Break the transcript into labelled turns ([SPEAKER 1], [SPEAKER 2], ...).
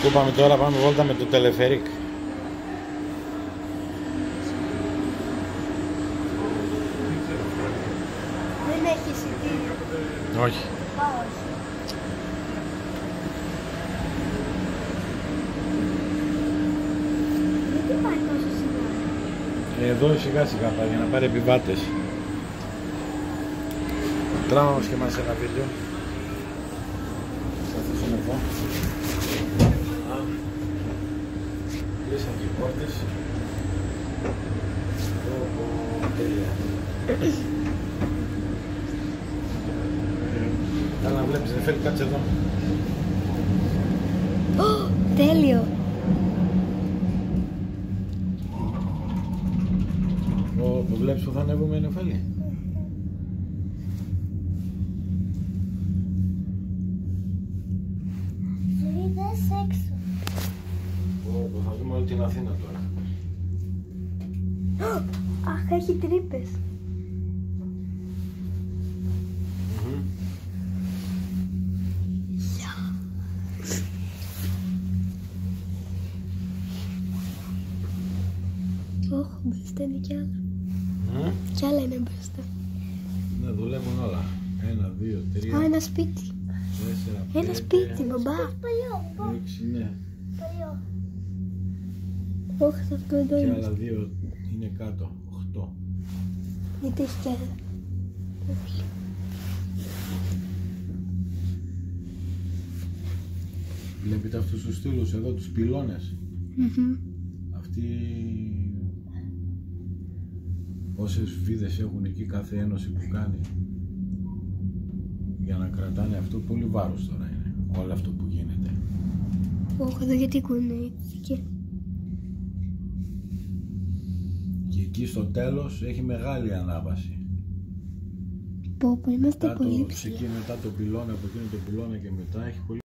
[SPEAKER 1] Πού πάμε τώρα? Πάμε βόλτα με το τελεφερίκ.
[SPEAKER 2] Δεν έχει εισιτήριο.
[SPEAKER 1] Όχι.
[SPEAKER 2] Όχι. Γιατί πάει τόσο σιγά?
[SPEAKER 1] Εδώ σιγά σιγά πάει για να πάρει επιβάτες. Τράβα μας και εμάς ένα βίντεο. Θα αφήσουμε εδώ. Κλείσαν και οι πόρτες. Τέλεια. Καλά να βλέπεις, δεν φέρει, κάτσε εδώ.
[SPEAKER 2] Τέλειο.
[SPEAKER 1] Το βλέπεις που θα ανέβουμε Νεφέλη?
[SPEAKER 2] Είδες έξω.
[SPEAKER 1] Θα δούμε όλη την Αθήνα τώρα.
[SPEAKER 2] Αχ, έχει τρύπες. Όχι, μπροστά είναι κι άλλα. Κι άλλα είναι μπροστά.
[SPEAKER 1] Ναι, δουλεύουν όλα. 1, 2, 3.
[SPEAKER 2] Α, ένα σπίτι.
[SPEAKER 1] 4, 5,
[SPEAKER 2] Ένα σπίτι, μπαμπά.
[SPEAKER 1] 6, ναι.
[SPEAKER 2] Όχι, αυτό εδώ
[SPEAKER 1] Και
[SPEAKER 2] είναι.
[SPEAKER 1] άλλα 2 είναι κάτω. 8.
[SPEAKER 2] Γιατί έχει κι άλλα.
[SPEAKER 1] Βλέπετε αυτούς τους στήλους εδώ, τους πυλώνες. Αυτοί όσες βίδες έχουν εκεί κάθε ένωση που κάνει για να κρατάνε αυτό, πολύ βάρος τώρα είναι όλο αυτό που γίνεται.
[SPEAKER 2] Όχι, εδώ γιατί κουνάει.
[SPEAKER 1] Και εκεί στο τέλος έχει μεγάλη ανάβαση.
[SPEAKER 2] Πω, είμαστε πολύ ψηλά.
[SPEAKER 1] Μετά το πυλώνα, από εκείνο το πυλώνα και μετά έχει πολύ